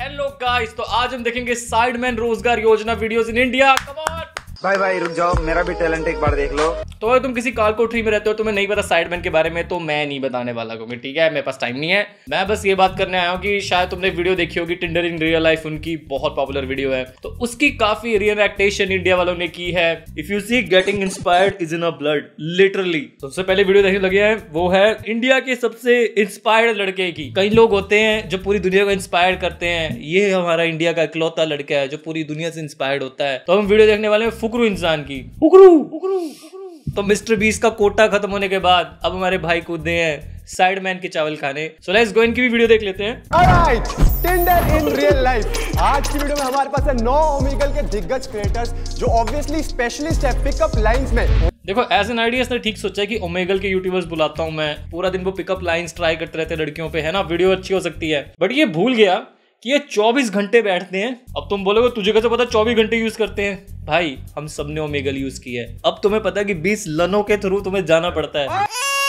Hello guys, तो आज हम देखेंगे साइडमैन रोजगार योजना videos in India. Come on भाई रुक जाओ, मेरा भी टैलेंट एक बार देख लो। तो अगर तुम किसी कालकोठरी में रहते हो, तुम्हें नहीं पता साइडमैन के बारे में, तो मैं नहीं बताने वाला हूँ, ठीक है। मेरे पास टाइम नहीं है। मैं बस ये बात करने आया हूँ कि शायद तुमने वीडियो देखी होगी टिंडर इन रियल लाइफ, उनकी बहुत पॉपुलर वीडियो है, तो उसकी काफी रिएक्टेशन इंडिया वालों ने की है। If you see getting inspired is in a blood, literally. सबसे पहले वीडियो देखने लगे हैं, वो है इंडिया के सबसे इंस्पायर्ड लड़के की। कई लोग होते हैं जो पूरी दुनिया को इंस्पायर करते हैं, ये हमारा इंडिया का इकलौता लड़का है जो पूरी दुनिया से इंस्पायर्ड होता है। तो हम वीडियो देखने वाले हैं फुकरू इंसान की। तो मिस्टर बीस्ट का कोटा खत्म होने के बाद अब हमारे भाई कूदे हैं साइडमैन के चावल खाने। सो लेट्स गो, इनकी भी वीडियो देख लेते हैं। Alright, Tinder in real life. आज की वीडियो में हमारे पास है 9 ओमेगल के दिग्गज क्रिएटर्स जो ऑब्वियसली स्पेशलिस्ट है पिकअप लाइंस में। देखो, एज एन आइडिया इसने ठीक सोचा है कि ओमेगल के यूट्यूबर्स बुलाता हूं मैं, पूरा दिन वो पिकअप लाइंस ट्राई करते रहते हैं लड़कियों पे, है ना, वीडियो अच्छी हो सकती है। बट ये भूल गया कि ये 24 घंटे बैठते हैं। अब तुम बोलोगे तुझे कैसे पता 24 घंटे यूज करते हैं? भाई हम सबने ओमेगल यूज किया है। अब तुम्हें पता है कि 20 लनों के थ्रू तुम्हें जाना पड़ता है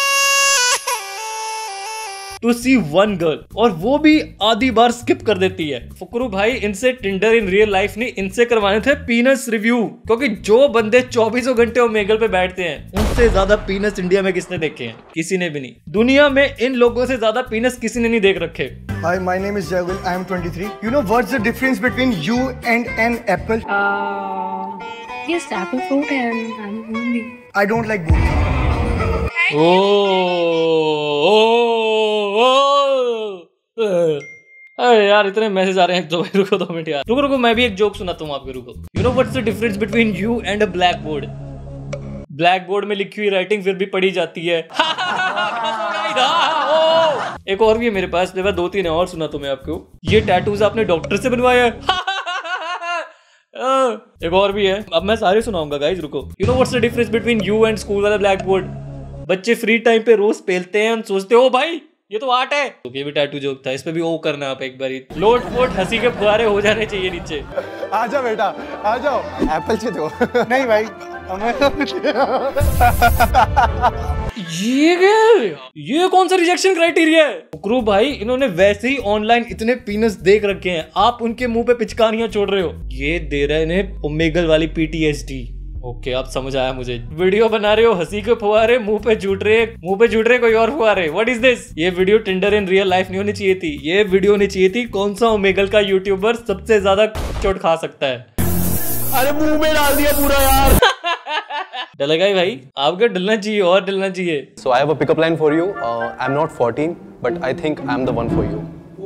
टू सी वन गर्ल, और वो भी आधी बार स्किप कर देती है। फुकरू भाई, इनसे टिंडर इन रियल लाइफ नहीं, इनसे करवाने थे पीनस रिव्यू, क्योंकि जो बंदे 24 घंटे ओमेगल पे बैठते हैं उनसे ज्यादा पीनस इंडिया में किसने देखे हैं? किसी ने भी नहीं। दुनिया में इन लोगों से ज्यादा पीनस किसी ने नहीं देख रखे। Hi, my name is Jagul. I am 23. You know what's the difference between you and an apple? Yes, apple fruit and only. I don't like both. अरे यार, इतने मैसेज आ रहे हैं। तो रुको 2 मिनट यार, रुको मैं भी एक जोक सुनाता हूँ आपको, रुको। You know what's the difference between you and a blackboard? Blackboard में लिखी हुई राइटिंग फिर भी पढ़ी जाती है। एक और भी है मेरे पास, 2-3 और सुना तो मैं आपको। ये टैटूज आपने डॉक्टर से बनवाया है? एक और भी है, अब मैं सारे सुनाऊंगा गाइस, रुको। You know what's the difference between you and school वाला ब्लैक बोर्ड? बच्चे फ्री टाइम पे रोज पेलते हैं, सोचते हो भाई ये तो आर्ट है। तो ये भी टैटू जोक था, इस पे भी ओ करना आप एक बारी। लोट वोट हंसी के फुहारे हो जाने चाहिए नीचे। आ जाओ बेटा, आ जाओ। एप्पल से दो। नहीं भाई, ये कौन सा रिजेक्शन क्राइटेरिया है? फुकरू भाई, इन्होंने वैसे ही ऑनलाइन इतने पीनस देख रखे हैं, आप उनके मुंह पे पिचकारियां छोड़ रहे हो। ये दे रहे हैं इन्हें ओमेगल वाली PTSD। ओके, अब समझ आया मुझे। वीडियो बना रहे हो हंसी के फुहारे, मुंह पे झूठ रहे कोई और फुहारे। What is this? ये video Tinder in real life नहीं होनी चाहिए थी। ये वीडियो होनी चाहिए थी कौन सा ओमेगल का यूट्यूबर सबसे ज्यादा चोट खा सकता है। अरे मुंह में डाल दिया पूरा यार। डलेगा ही भाई, आपका डलना चाहिए और डलना चाहिए। So I have a pickup line for you. I'm not 14, but I think I'm the one for you.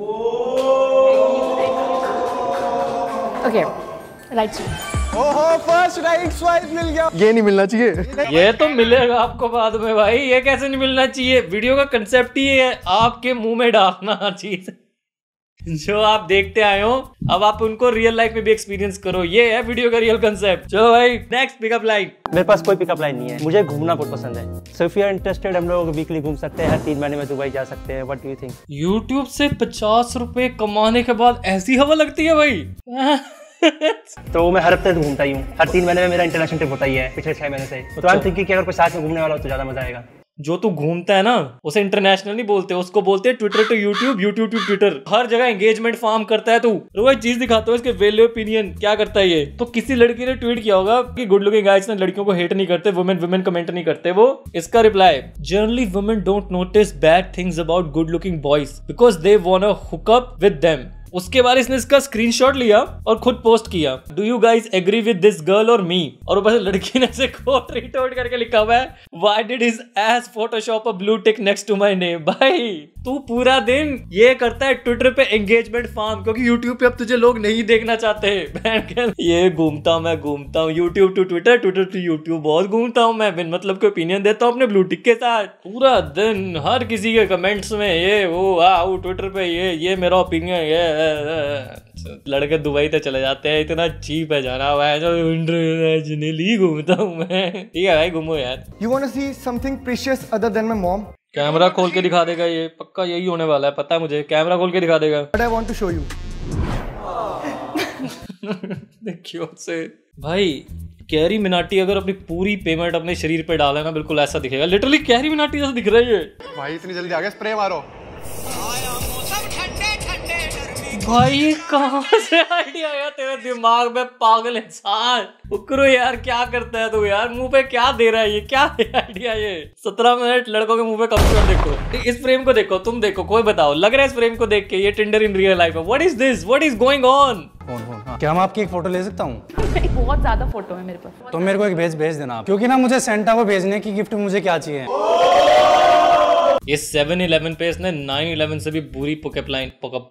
Okay, right side. ओहो, फर्स्ट राइट स्वाइप मिल गया। ये नहीं मिलना चाहिए। ये तो मिलेगा आपको बाद में भाई, ये कैसे नहीं मिलना चाहिए? वीडियो का कंसेप्ट ही है आपके मुंह में डालना चीज जो आप देखते आए हो, अब आप उनको रियल लाइफ में भी एक्सपीरियंस करो। ये है वीडियो का रियल कंसेप्ट। चलो भाई, नेक्स्ट पिकअप लाइन। मेरे पास कोई पिकअप लाइन नहीं है, मुझे घूमना बहुत पसंद है। So if you are interested, हम लोग वीकली घूम सकते हैं, हर 3 महीने में दुबई जा सकते हैं। What do you think? YouTube से 50 रुपए कमाने के बाद ऐसी हवा लगती है भाई। तो मैं हर हफ्ते घूमता ही हूँ, हर 3 महीने में मेरा इंटरनेशनल ट्रिप होता ही है पिछले 6 महीने से। तो आई एम थिंकिंग कि अगर कोई साथ में घूमने वाला हो तो ज्यादा मजा आएगा। जो तू घूमता है ना, उसे इंटरनेशनल नहीं बोलते, उसको बोलते हैं Twitter to YouTube, YouTube to Twitter. हर जगह एंगेजमेंट फार्म करता है तू। रोज चीज दिखाता है इसके वैल्यू ओपिनियन क्या करता है ये। तो किसी लड़की ने ट्वीट किया होगा कि गुड लुकिंग गाइज ने लड़कियों को हेट नहीं करते, वुमेन कमेंट नहीं करते। वो इसका reply, generally women don't notice bad things about good looking boys because they want to hook up with them. उसके बाद इसने इसका स्क्रीनशॉट लिया और खुद पोस्ट किया, do you guys agree with this girl और मी? और ऊपर से लड़की ने से कोट रिटोट करके लिखा हुआ है, why did his ass photoshop a blue tick next to my name. भाई तू पूरा दिन ये करता है ट्विटर पे एंगेजमेंट फार्म, क्योंकि यूट्यूब पे अब तुझे लोग नहीं देखना चाहते। ये घूमता हूँ YouTube to Twitter, Twitter to YouTube, बहुत घूमता हूँ मैं, बिन मतलब के ओपिनियन देता हूँ अपने ब्लू टिक के साथ। पूरा दिन हर किसी के कमेंट्स में ये वो आओ ट्विटर पे ये मेरा ओपिनियन, ये लड़के दुबई तक चले जाते हैं, इतना चीप है जाना हुआ है। जो इंटरनेशनली घूमता हूँ मैं। ठीक है भाई, घूमो यार। You wanna see something precious other than my mom? Camera खोल के दिखा देगा, ये पक्का यही होने वाला है, पता है मुझे। कैमरा खोल के दिखा देगा। But I want to show you. देखियो से भाई, कैरी मिनाटी अगर अपनी पूरी पेमेंट अपने शरीर पे डाले ना, बिल्कुल ऐसा दिखेगा। लिटरली कैरी मिनाटी जैसा दिख रही है भाई इतनी जल्दी आ गया, स्प्रे मारो। भाई ये कहाँ से आइडिया आया तेरे दिमाग में, पागल इंसान। उकरो यार, क्या करता है तू यार, मुंह पे क्या दे रहा है ये, क्या आइडिया ये। 17 मिनट लड़कों के मुंह पे कम से कम देखो। इस फ्रेम को देखो, तुम देखो, कोई बताओ, लग रहा है इस फ्रेम को देख के ये टिंडर इन रियल लाइफ है। What is this, what is going on? क्या मैं आपकी एक फोटो ले सकता हूँ? बहुत ज्यादा फोटो है मेरे पास। तो मेरे को एक भेज देना आप, क्योंकि ना मुझे सेंटा को भेजने की गिफ्ट मुझे क्या चाहिए। ये 7-11 पे इसने 9-11 से भी बुरी पिकअप लाइन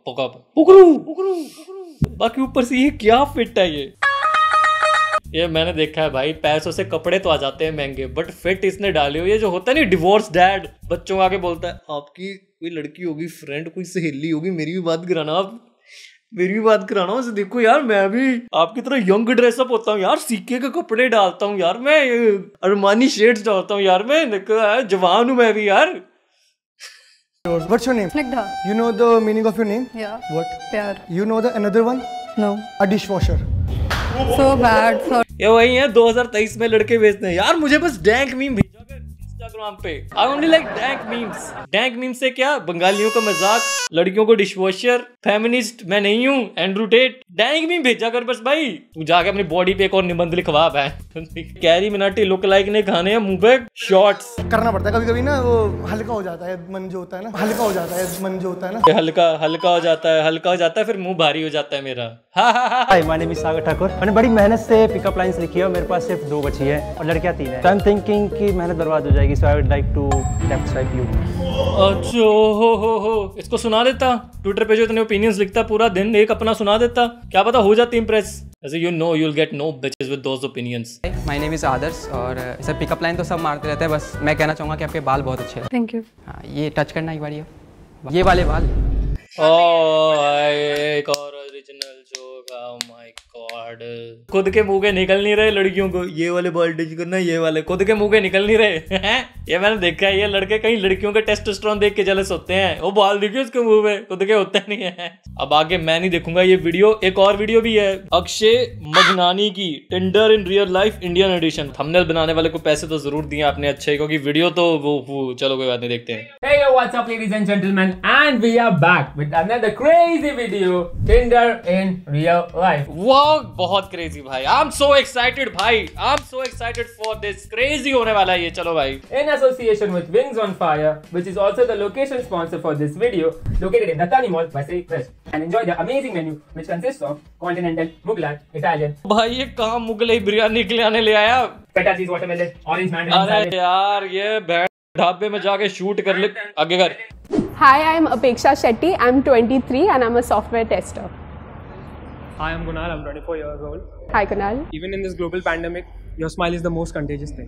पकड़ू। बाकी ऊपर से ये क्या फिट है ये मैंने देखा है भाई। पैसों से कपड़े तो आ जाते हैं महंगे, बट फिट इसने डाले हो। ये जो होता है नहीं डिवोर्स डैड, बच्चों आके बोलता है आपकी कोई लड़की होगी, फ्रेंड कोई सहेली होगी, मेरी भी बात कराना, आप मेरी भी बात कराना उसे। देखो यार, मैं भी आपकी तरह यंग ड्रेसअप होता हूँ यार, सीके के कपड़े डालता हूँ यार, मैं अरमानी शेड्स डालता हूँ यार, मैं जवान हूँ मैं भी यार। What's your name? Snigdha. You know the meaning of your name? Yeah. What? Pyar. You know the another one? No. A dishwasher. So bad. So ये वही है 2023 में लड़के बेचते हैं यार। मुझे बस डैंक मीम भेजा कर इंस्टाग्राम पे। I only like dank memes. Dank meme से क्या, बंगालियों का मजाक, लड़कियों को डिशवॉशर, फेमिनिस्ट मैं नहीं हूँ, एंड्रू टेट। डैंक मीम भेजा कर बस भाई। तू जाके अपनी बॉडी पे एक और निबंध लिखवा है। कैरी मिनाटी लुक लाइक ने खाने हैं मुंह पे शॉर्ट्स। करना पड़ता है कभी कभी ना, वो हल्का हो जाता है मन जो होता है ना, हल्का हो जाता है मन जो होता है ना, हल्का हो जाता है, फिर मुंह भारी हो जाता है मेरा। Hi, my name is Sagar Thakur. मैंने बड़ी मेहनत से पिकअप लाइंस लिखी है और मेरे पास सिर्फ 2 बची है और लड़कियां 3 है। आई एम थिंकिंग कि मेहनत बर्बाद हो जाएगी, so I would like to left swipe you. अच्छा हो इसको सुना देता। ट्विटर पे जो इतने ओपिनियंस लिखता पूरा दिन, एक अपना सुना देता, क्या पता हो जाती इंप्रेस। ऐसे you know you will get no bitches with those opinions. My name is Adarsh और ऐसे पिकअप लाइन तो सब मारते रहते हैं, बस मैं कहना चाहूँगा कि आपके बाल बहुत अच्छे हैं। thank you. हाँ, ये टच करना एक बार, ये वाले बाल। एक और original joke. Oh my god, खुद के मुंह के निकल नहीं रहे लड़कियों को, ये वाले बाल टच करना, ये वाले खुद के मुंह के निकल नहीं रहे हैं। ये मैंने देखा है, ये लड़के कहीं लड़कियों के टेस्टोस्टेरोन देख के जेलस होते हैं। वो बाल देखिए उसके मुंह में, खुद के होते नहीं है। अब आगे मैं नहीं देखूंगा ये वीडियो। एक और वीडियो भी है अक्षय मगनानी की, Tinder in real life Indian edition. Thumbnail बनाने वाले को पैसे तो जरूर दिए आपने अच्छे, क्योंकि वीडियो तो वो चलो कोई बात नहीं, देखते हैं। Hey yo, what's up ladies and gentlemen, and we are back with another crazy video, Tinder in real life. वाह, बहुत क्रेजी भाई। आई एम सो एक्साइटेड भाई, I am so excited for this. Crazy होने वाला है ये, चलो भाई। In association with Wings on Fire, which is also the location sponsor for this video, located in Dattani Mall, Vasai West, and enjoy the amazing menu which consists of continental, Mughlai, Italian, भाई ये कहाँ मुगलई बिरयानी खिलाने ले आया? feta cheese watermelon, orange mandarin salad. अरे यार ये बैठ ढाबे में जाके शूट कर ले, आगे कर। Hi, I'm Apeksha Shetty. I'm 23 and I'm a software tester. Hi, I'm Kunal. I'm 24 years old. Hi, Kunal. Even in this global pandemic, your smile is the most contagious thing.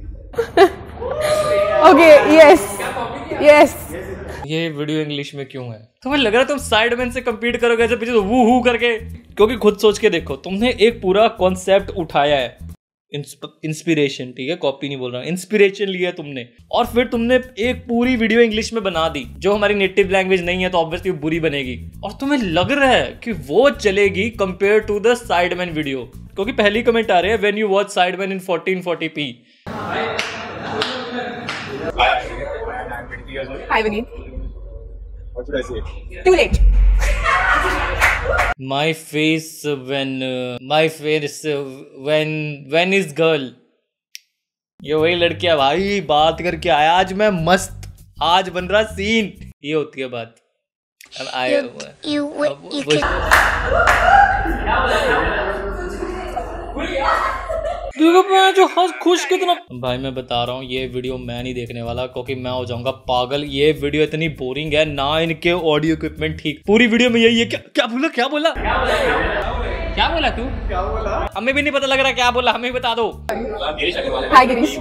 Okay, yes. Yes. ये वीडियो English में क्यों है? तुम्हें लग रहा है तुम साइडमैन से compete करोगे ऐसे पीछे वू हू करके? क्योंकि खुद सोच के देखो, तुमने एक पूरा कॉन्सेप्ट उठाया है, इंस्पिरेशन, ठीक है, कॉपी नहीं बोल रहा, इंस्पिरेशन लिया तुमने, और फिर तुमने एक पूरी वीडियो इंग्लिश में बना दी जो हमारी नेटिव लैंग्वेज नहीं है, तो ऑब्वियसली बुरी बनेगी। और तुम्हें लग रहा है कि वो चलेगी compare to the Sidemen video, क्योंकि पहली कमेंट आ रही है when you watch Sidemen in 1440p। Hi, Vineet. What should I say? Too late. My face when is girl। ये वही लड़कियां भाई, बात करके आया आज मैं मस्त, आज बन रहा सीन, ये होती है बात। अब आया जो हंस खुश कितना। भाई मैं बता रहा हूँ ये वीडियो मैं नहीं देखने वाला, क्योंकि मैं हो जाऊंगा पागल। ये वीडियो इतनी बोरिंग है ना, इनके ऑडियो इक्विपमेंट ठीक, पूरी वीडियो में यही है। क्या बोला तू? हमें भी नहीं पता लग रहा क्या बोला, हमें भी बता दो। Hi, Girish.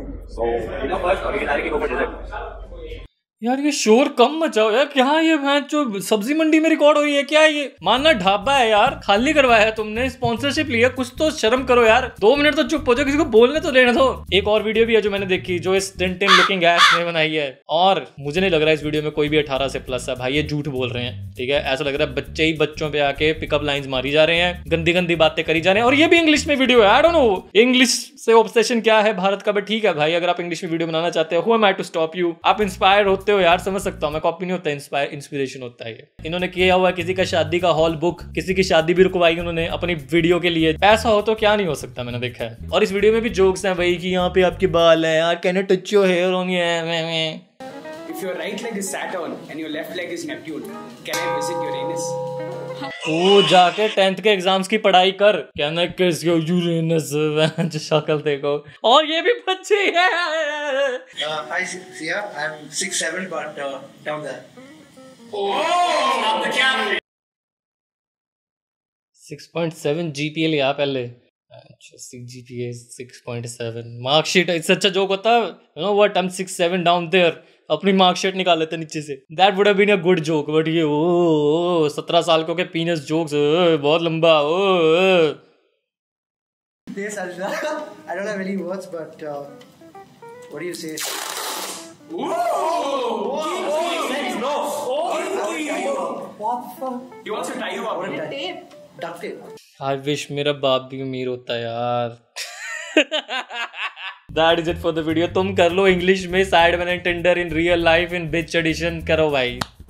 यार ये शोर कम मचाओ यार, क्या ये मैच जो सब्जी मंडी में रिकॉर्ड हो रही है क्या? ये मानना ढाबा है यार, खाली करवाया है तुमने, स्पॉन्सरशिप लिया, कुछ तो शर्म करो यार। 2 मिनट तो चुप हो जाओ, किसी को बोलने तो लेने दो। एक और वीडियो भी है जो मैंने देखी, जो इस टिंटिन लुकिंग एस ने बनाई है, और मुझे नहीं लग रहा है इस वीडियो में कोई भी 18 से प्लस है भाई, ये झूठ बोल रहे हैं, ठीक है। ऐसा लग रहा है बच्चे ही बच्चों पे आके पिकअप लाइंस मारी जा रहे हैं, गंदी गंदी बातें करी जा रहे हैं, और ये भी इंग्लिश में वीडियो है। आई डोंट नो इंग्लिश से ऑब्सेशन क्या है भारत का, बट ठीक है भाई, अगर आप इंग्लिश में वीडियो बनाना चाहते हो, who am I to stop you. आप इंस्पायर होते हो यार, समझ सकता हूँ मैं, कॉपी नहीं होता, इंस्पिरेशन होता है ये। इन्होंने किया हुआ किसी का शादी का हॉल बुक, किसी की शादी भी रुकवाई उन्होंने अपनी वीडियो के लिए। पैसा हो तो क्या नहीं हो सकता, मैंने देखा है। और इस वीडियो में भी जोक्स हैं भाई कि यहाँ पे आपके बाल है यार, can I touch your hair on your. If your right leg is Saturn and your left leg is Neptune, can I visit Uranus? ओ जाके 10th के एग्जाम्स की पढ़ाई कर, कहना किस यूरेनस जो शक्ल देखो। और ये भी बच्चे हैं। Hi Sia, I'm 6'7" but down there. Oh, the camera. 6.7 GPA लिया पहले। GPA 6.7 marksheet. इससे अच्छा जोक होता, you know what, I'm 6'7" down there, अपनी मार्कशीट निकाल लेते नीचे से। That would have been a good joke, but ये 17 साल के पीनस जोक्स, बहुत लंबा। Yes, Arjuna. I don't have any words, but what do you say? What the fuck? He wants to tie you up. Duct tape. I wish मेरा बाप भी अमीर होता यार। That is it for the video। तुम कर लो English में Sidemen Tinder in real life in bitch edition करो भाई।